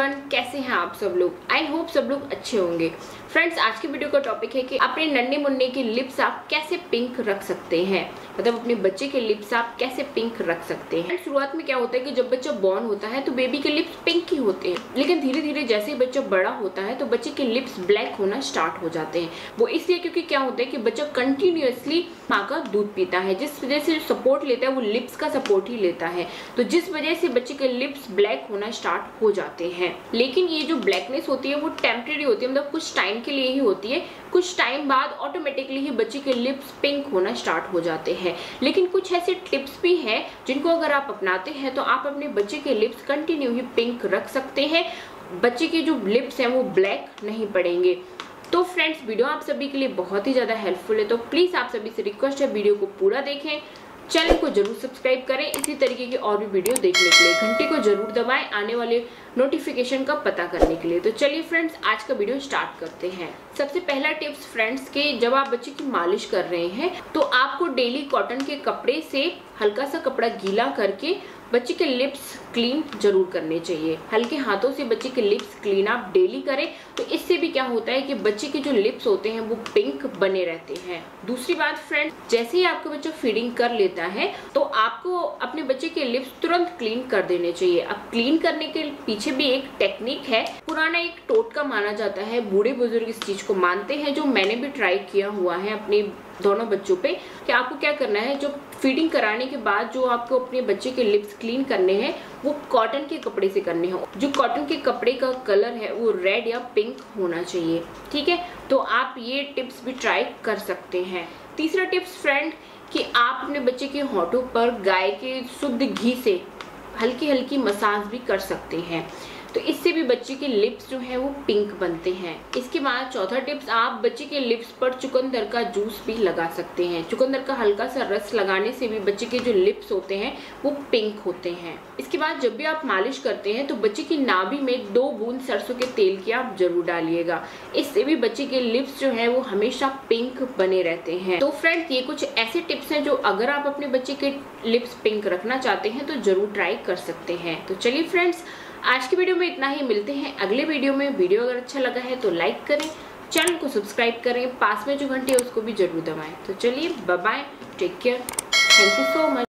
Everyone, कैसे हैं आप सब लोग। आई होप सब लोग अच्छे होंगे। फ्रेंड्स, आज की वीडियो का टॉपिक है कि अपने नन्हे मुन्ने की लिप्स आप कैसे पिंक रख सकते हैं, मतलब अपने बच्चे के लिप्स आप कैसे पिंक रख सकते हैं। शुरुआत में क्या होता है कि जब बच्चा बॉर्न होता है तो बेबी के लिप्स पिंक ही होते हैं, लेकिन धीरे धीरे जैसे ही बच्चा बड़ा होता है तो बच्चे के लिप्स ब्लैक होना स्टार्ट हो जाते हैं। वो इसलिए क्योंकि क्या होता है कि बच्चा कंटिन्यूअसली माँ का दूध पीता है, जिस वजह से जो सपोर्ट लेता है वो लिप्स का सपोर्ट ही लेता है, तो जिस वजह से बच्चे के लिप्स ब्लैक होना स्टार्ट हो जाते हैं। लेकिन ये जो ब्लैकनेस होती है वो टेम्परेरी होती है, मतलब कुछ टाइम के लिए ही होती है। कुछ टाइम बाद ऑटोमेटिकली ही बच्चे के लिप्स पिंक होना स्टार्ट हो जाते हैं। लेकिन कुछ ऐसे टिप्स भी हैं जिनको अगर आप अपनाते हैं तो आप अपने बच्चे के लिप्स कंटिन्यू ही पिंक रख सकते हैं। बच्चे के जो लिप्स हैं वो ब्लैक नहीं पड़ेंगे। तो फ्रेंड्स, वीडियो आप सभी के लिए बहुत ही ज्यादा हेल्पफुल है, तो प्लीज आप सभी से रिक्वेस्ट है वीडियो को पूरा देखें, चैनल को जरूर सब्सक्राइब करें इसी तरीके की और भी वीडियो देखने के लिए। घंटी को जरूर दबाएं आने वाले नोटिफिकेशन का पता करने के लिए। तो चलिए फ्रेंड्स, आज का वीडियो स्टार्ट करते हैं। सबसे पहला टिप्स फ्रेंड्स के जब आप बच्चे की मालिश कर रहे हैं तो आपको डेली कॉटन के कपड़े से हल्का सा कपड़ा गीला करके बच्चे के लिप्स क्लीन जरूर करने चाहिए। हल्के हाथों से बच्चे के लिप्स क्लीन आप डेली करें, तो इससे भी क्या होता है कि बच्चे के जो लिप्स होते हैं वो पिंक बने रहते हैं। दूसरी बात फ्रेंड्स, जैसे ही आपका बच्चा फीडिंग कर लेता है तो आपको अपने बच्चे के लिप्स तुरंत क्लीन कर देने चाहिए। अब क्लीन करने के पीछे भी एक टेक्निक है, पुराना एक टोटका माना जाता है, बूढ़े बुजुर्ग इस चीज को मानते हैं, जो मैंने भी ट्राई किया हुआ है अपने दोनों बच्चों पे। कि आपको क्या करना है, जो फीडिंग कराने के बाद जो आपको अपने बच्चे के लिप्स क्लीन करने हैं वो कॉटन के कपड़े से करने हैं। जो कॉटन के कपड़े का कलर है वो रेड या पिंक होना चाहिए, ठीक है। तो आप ये टिप्स भी ट्राई कर सकते हैं। तीसरा टिप्स फ्रेंड, कि आप अपने बच्चे के होठों पर गाय के शुद्ध घी से हल्की हल्की मसाज भी कर सकते हैं, तो इससे भी बच्चे के लिप्स जो है वो पिंक बनते हैं। इसके बाद चौथा टिप्स, आप बच्चे के लिप्स पर चुकंदर का जूस भी लगा सकते हैं। चुकंदर का हल्का सा रस लगाने से भी बच्चे के जो लिप्स होते हैं वो पिंक होते हैं। इसके बाद जब भी आप मालिश करते हैं तो बच्चे की नाभि में 2 बूंद सरसों के तेल की आप जरूर डालिएगा, इससे भी बच्चे के लिप्स जो है वो हमेशा पिंक बने रहते हैं। तो फ्रेंड्स, ये कुछ ऐसे टिप्स हैं जो अगर आप अपने बच्चे के लिप्स पिंक रखना चाहते हैं तो जरूर ट्राई कर सकते हैं। तो चलिए फ्रेंड्स, आज की वीडियो में इतना ही। मिलते हैं अगले वीडियो में। वीडियो अगर अच्छा लगा है तो लाइक करें, चैनल को सब्सक्राइब करें, पास में जो घंटी है उसको भी जरूर दबाएं। तो चलिए, bye bye, take care, thank you so much.